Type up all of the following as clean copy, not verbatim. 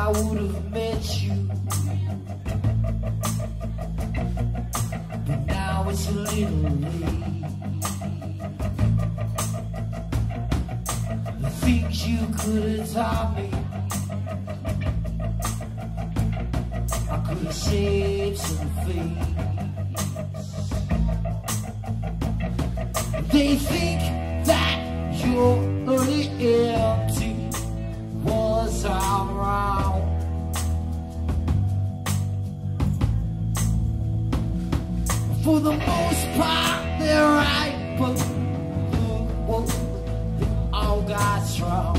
I would have met you, but now it's a little late. The things you could have taught me, I could have saved some face. They think that you're only empty once I'm around. For the most part, they're right, but they all got strong.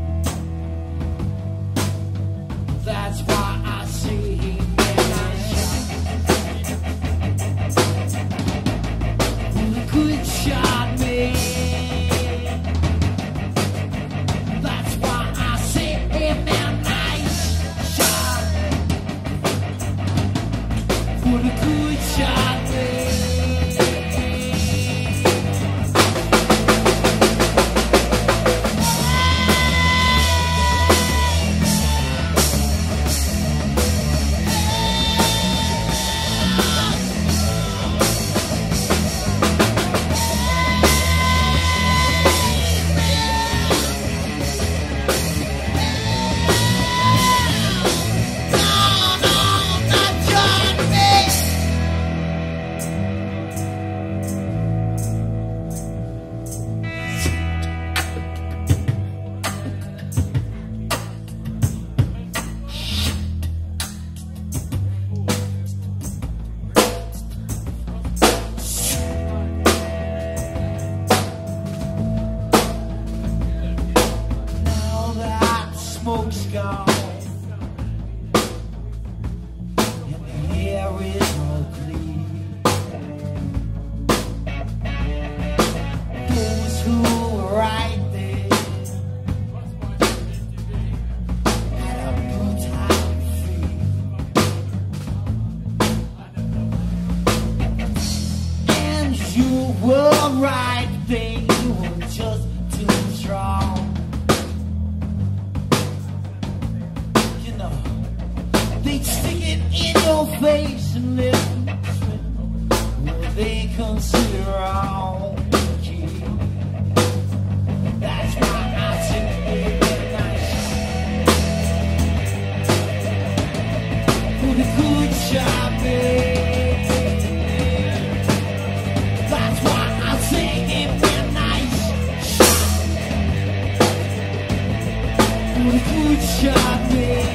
That's why I say, hey man, I shot with a good shot, man. That's why I say, hey man, nice shot with a good shot, man. Smoke's gone and the air is all clean. Those who were right there had a good time free. And you were right, they were just too strong. They'd stick it in your face and let what they consider wrong. That's why I say every night with a good shot, babe. That's why I say every night with a good shot, babe.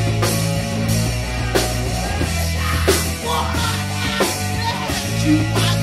You